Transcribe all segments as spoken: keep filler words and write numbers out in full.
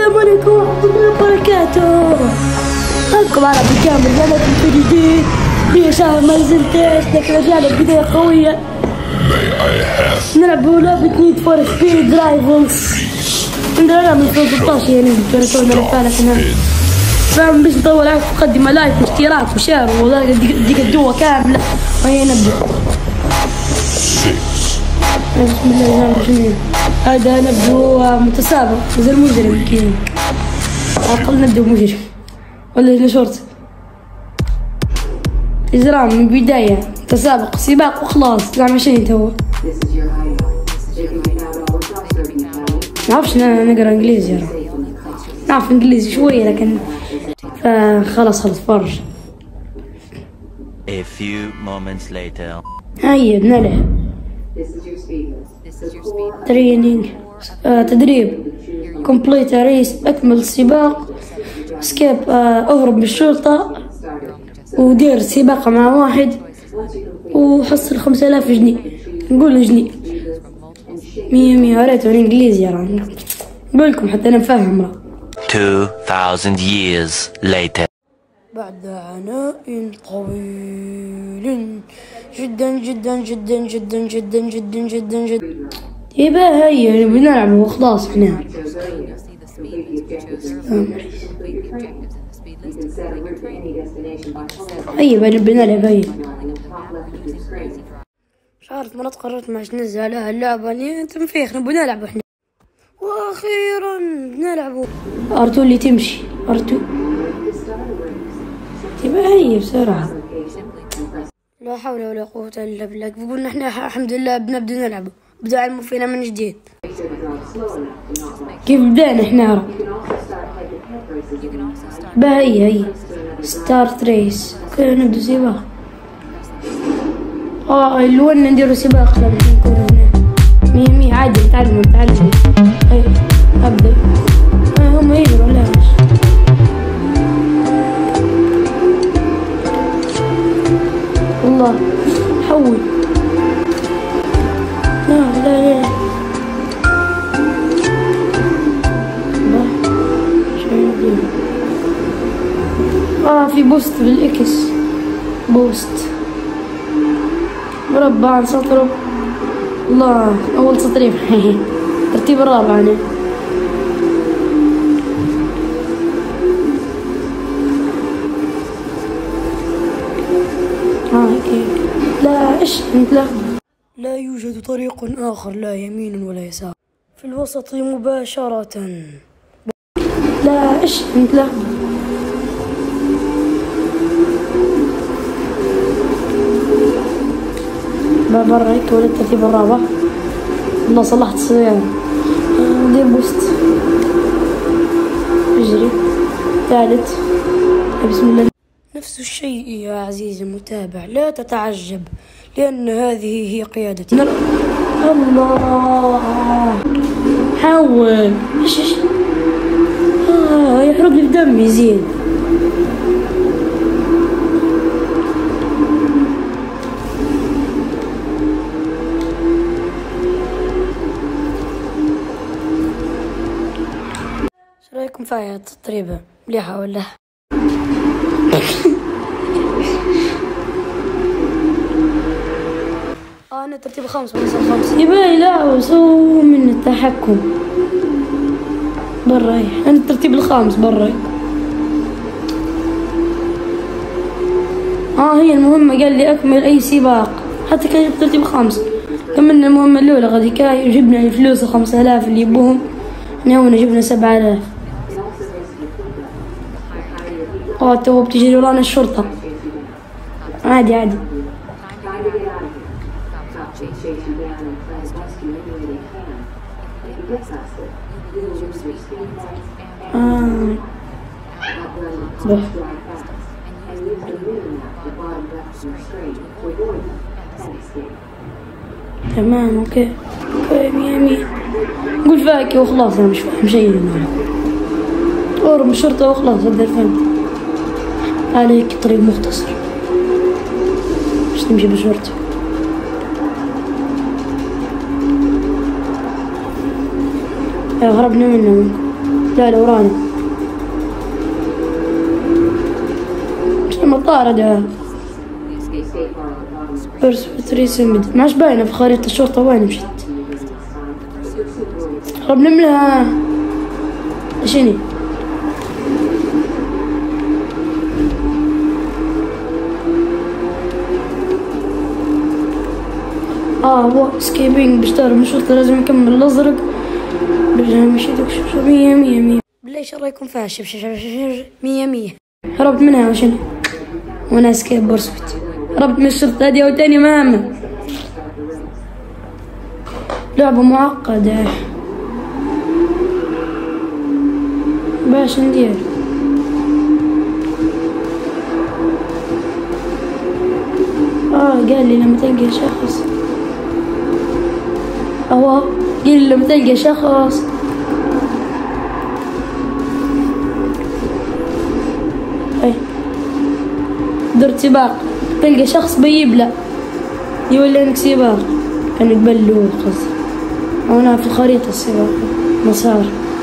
السلام عليكم ورحمة الله وبركاته. معكم عربي كامل قناة الجديد. هي شهر ما نزلتش لكن رجعنا بداية قوية. نلعبوا لعبة نيد فور سبيد رايفلز. نديرها من ثلاثة عشر يعني تونا نلعبها فاهم باش نطول عليكم مقدمة لايك واشتراك وشير وديك الدوة كاملة وهي نبدأ. بسم الله الرحمن الرحيم. هذا نبدو متسابق زي المجرم كذا. أقل نبدو مجرم ولا شرطي. إجرام من البداية تسابق سباق وخلاص نعمل شيء تو. نعرفش نقرا إنجليزي يا رب. نعرف إنجليزي شوية لكن خلاص خلص فرج. A few moments later. هيا بنلعب. ترينينج آه، تدريب كومبليت ريس أكمل السباق سكيب آه، أهرب من الشرطة ودير سباق مع واحد وحصل خمسة آلاف جنيه. نقول جنيه مية مية. قريتو الإنجليزي يا راني نقولكم حتى أنا نفهم راه. two thousand years later. بعد عناء طويل جدا جدا جدا جدا جدا جدا جدا جدا يبا هيا بنلعب وخلاص احنا. هيا بنلعب هيا. مش عارف مرات قررت ما ننزل عليها اللعبة اني تنفيخ نبغى نلعب احنا. واخيرا بنلعب ارتو اللي تمشي ارتو يبقى هي بسرعة. لا حول ولا قوة إلا بالله. قلنا احنا الحمد لله بنبدأ نلعب بدأ يعلموا فينا من جديد. كيف بدأنا احنا؟ بقى هي هي ستارت ريس كنا نبدأ سباق. اه الون نديرو سباق لما نكون هنا. مية مية عادي نتعلم نتعلم. هي أبدأ آه هم يجروا لا مش الله حول. لا لا لا اه في بوست بالاكس بوست مربع سطر. الله اول سطرين ترتيب الرابع انا. لا إيش لا لا يوجد طريق آخر لا يمين ولا يسار في الوسط مباشرة. لا إيش لا برا هيك ولا الترتيب الرابع. والله صلحت السيارة. دير بوست اجري ثالث. بسم الله. نفس الشيء يا عزيزي المتابع لا تتعجب لأن هذه هي قيادتي. الله حول ايش ايش آه يحرق لي الدم يزيد. ايش رايكم فيها التطريبة مليحة ولا؟ أنا ترتيب خمس ولا خمس يبقى لا وسو من التحكم برا. أنا الترتيب الخامس برا. آه هي المهمة قال لي أكمل أي سباق حتى كان جبت ترتيب خامس. كملنا المهمة الأولى غادي كاي وجبنا الفلوس الخمسة آلاف اللي يبوهم. هنا جبنا سبعة آلاف. آه تو بتجري ورانا الشرطة عادي عادي. آه. تمام اوكي اوكي مية مية. قول فاكي وخلاص انا مش فاهم شيء. اهرب من الشرطة وخلاص هذا فهمت. عليك طريق مختصر مش تمشي بالشرطة. هربنا منه. لا لا ورانا المطار ده بيرسوت ريسمد ماش باينة في خريطة الشرطة وين مشيت قرب نملها شني اه هو سكيبينج بيشتغل من الشرطة لازم نكمل الازرق برجع مشي دوك شو مية مية مية بالله ان شاء الله يكون فيها شب شب شب مية مية هربت منها وشنو وانا سكيب بيرسوت هربت من الشرطة هذه وتاني مهمة لعبة معقدة باش ندير اه قال لي لما تلقى شخص اهو قال لي لما تلقى شخص اي درت سباق تلقى شخص بيبلع يولي انك سباق كان يتبلو خلاص هنا في الخريطة السباق مسار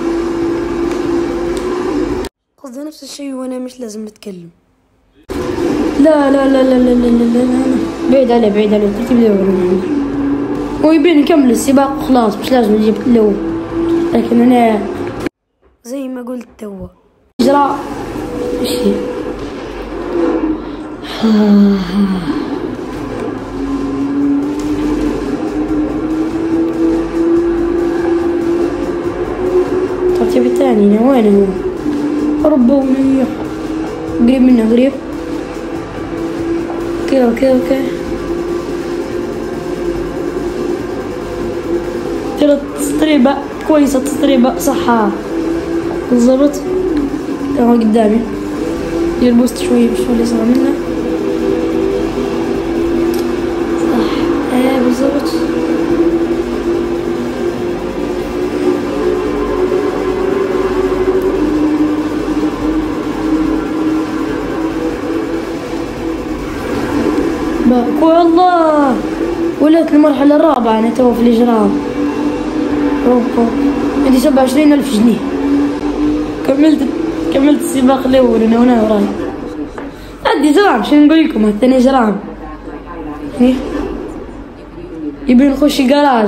قصدي نفس الشيء وانا مش لازم نتكلم لا لا لا لا لا لا لا لا لا بعيد عليه بعيد عليه تكتب لي هو يبين نكمل السباق وخلاص مش لازم نجيب الأول لكن انا زي ما قلت توا اجراء اشي الترتيب الثاني وين هو ربوني قريب منه قريب اوكي اوكي اوكي ترى تسطريبة كويسة تسطريبة صحة بالضبط اهو قدامي دير بوست شوي شو اللي صار منه صح ايه بالضبط والله ولات المرحلة الرابعة أنا تو في الإجرام أوه عندي سبعة وعشرين ألف جنيه كملت كملت السباق الأول أنا هنا وراي عندي إجرام شنو نقول لكم الثاني إجرام يبي نخش الجراج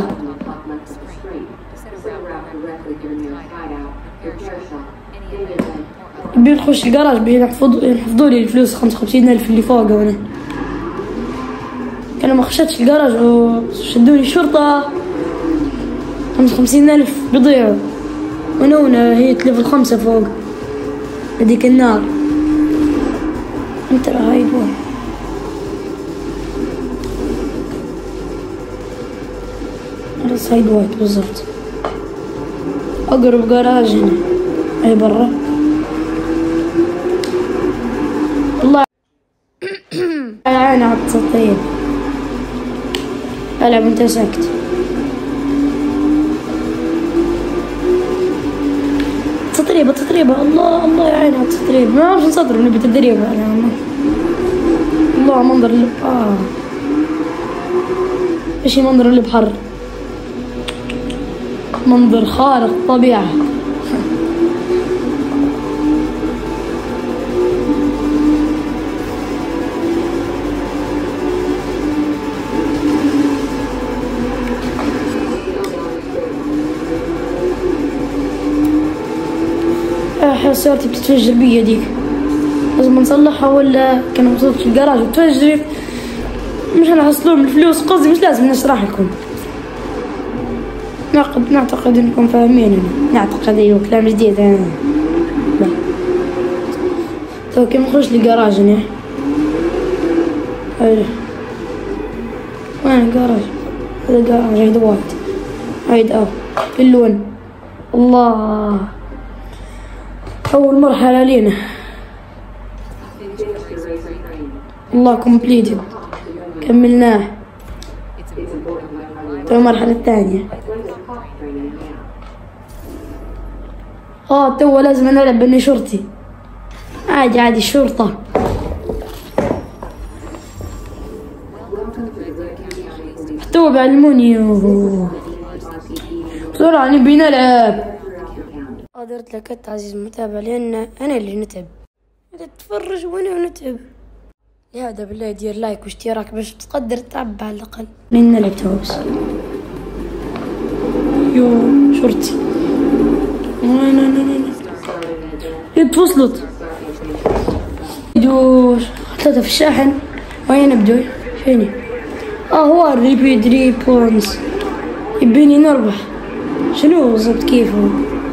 يبي نخش الجراج بيحفظوا لي الفلوس خمسة وخمسين ألف اللي فوق هنا أنا ما خشيتش الجراج وشدوني الشرطة خمسة وخمسين ألف بيضيعوا ونونا هي ليفل خمسة فوق هذيك النار انت هاي بوي هذا سايد وايت بالضبط أقرب جراج هنا أي برا الله عيني على التطيب ألعب وانت ساكت تطريبة تطريبة الله الله يعين على التطريب ما اعرفش نصدر نبي تدريب انا الله منظر اللي اه ايش منظر اللي بحر منظر خارق طبيعة سيارتي بتتفجر بيا ديك لازم نصلحها ولا كان وصلت في الجراج وتفجرت مش هنحصلهم الفلوس قصدي مش لازم نشرح لكم نعتقد نعتقد انكم فاهمين نعتقد ايوه كلام جديد انا لا تو كي نخرج للجراج هنا هاي وين الجراج هذا الجراج هيدا وايد هيدا اه اللون الله أول مرحلة لينا الله كومبليتد كملناه تو المرحلة الثانية اه تو لازم نلعب باني شرطي عادي عادي الشرطة تو بعلموني بسرعة نبي نلعب قدرت لك عزيز المتابع لأن أنا اللي نتعب، أنت تتفرج وأنا نتعب. لهذا بالله دير لايك واشتراك باش تقدر التعب على الأقل. لين نلعب توس. يو شرطي. وين أنا أنا يد وصلت. يدور حطيتها في الشاحن. وين نبدو؟ فيني؟ آه هو الريبي دري بونز. يبيني نربح. شنو بالضبط كيفه؟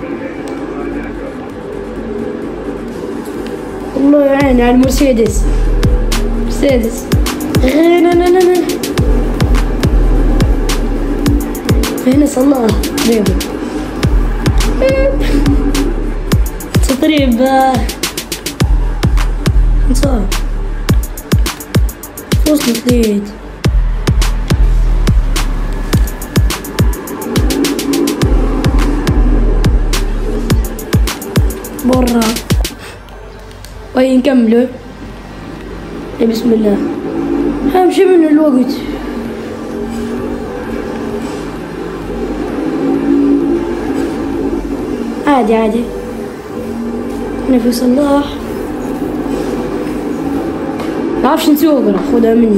الله يعيني على المرسيدس. مرسيدس. غينا نا نا نا. هنا صلاح بيبو. تطريب نصاب. وصلت ليد. برا. وين نكملوا؟ بسم الله. همشي من الوقت. عادي عادي. أنا في صلاح. معرفش نسوق راه خدها مني.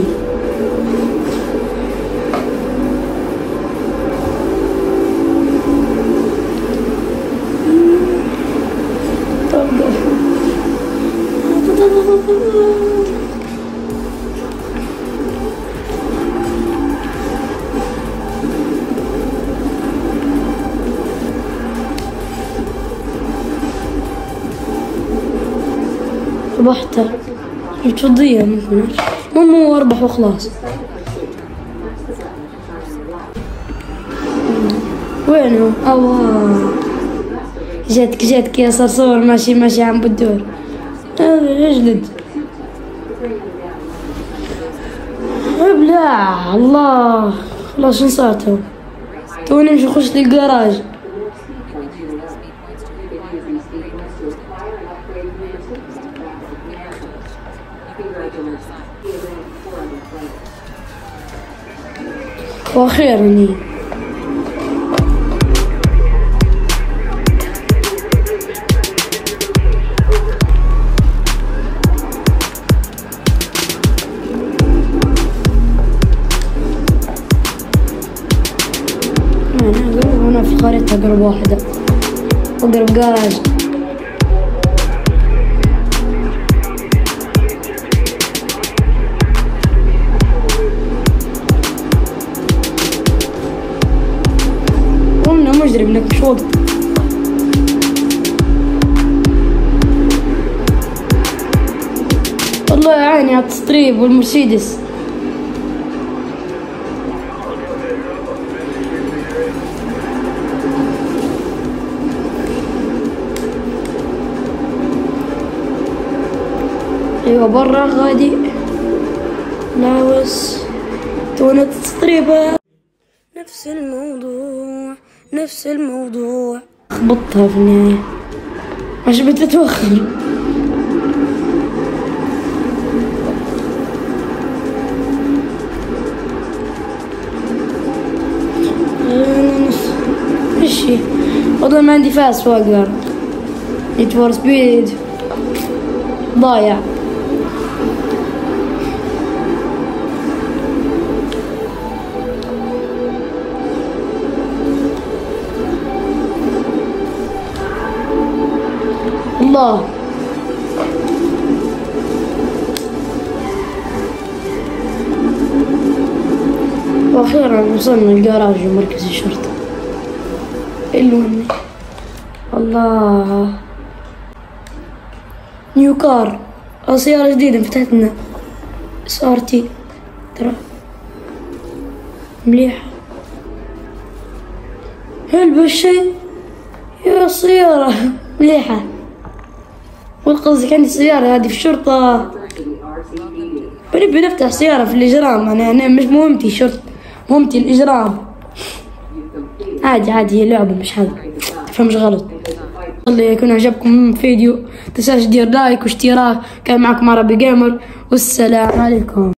ربحت متفضية مثلا مو واربح وخلاص. وينو؟ الله جاتك جاتك يا صرصور ماشي ماشي عم بدور. هذا اجلد ابلع. الله خلاص شن صار تو؟ تو نمشي نخش للجراج. واخيرا هنا في الخريطة أقرب واحدة، أقرب جراج. قلنا مجرم لك مش وقت. والله يا عيني على التسطريب والمرسيدس. ايوه برا غادي لاوس تونا تسطريبة. نفس الموضوع نفس الموضوع. خبطتها في النهاية عشان بتتوخر. مشي والله ما عندي فاس واقدر. نيد فور سبيد ضايع. الله واخيرا وصلنا الجراج ومركز الشرطة. اللي الله نيو كار سيارة جديدة فتحت لنا سارتي ترى مليحة. هل بالشي يا السيارة مليحة. والقصدك عندي سيارة هذه في الشرطة. بنبي نفتح سيارة في الإجرام. أنا أنا مش مهمتي شرطة، مهمتي الإجرام. عادي عادي هي لعبة مش هذا، تفهمش غلط. الله يكون عجبكم الفيديو، متنساش دير لايك واشتراك. كان معكم عربي جيمر والسلام عليكم.